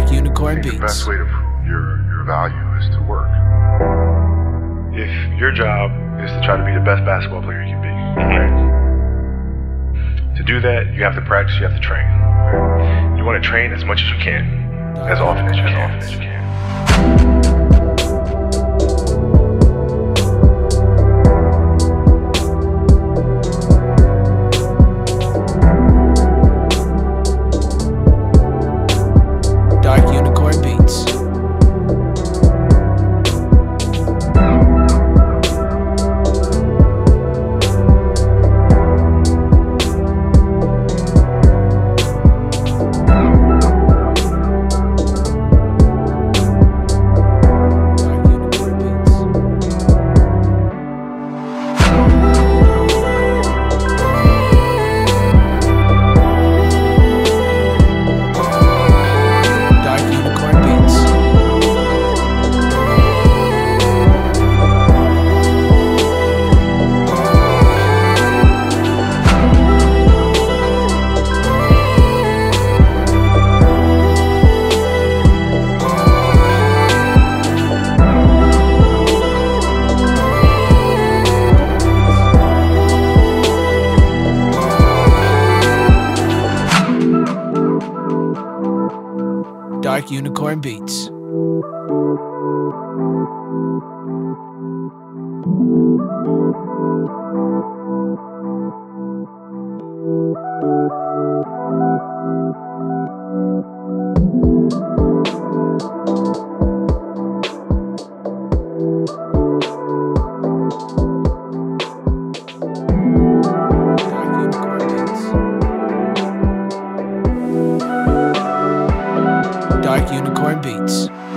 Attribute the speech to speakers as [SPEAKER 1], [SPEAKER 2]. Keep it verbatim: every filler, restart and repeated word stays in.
[SPEAKER 1] Dark Unicorn Beats.
[SPEAKER 2] The best way to prove your, your value is to work. If your job is to try to be the best basketball player you can be, right? To do that, you have to practice, you have to train. Right? You want to train as much as you can, as often as you can. As often as you can.
[SPEAKER 1] Dark Unicorn Beats. Dark Unicorn Beats. Dark Unicorn Beats.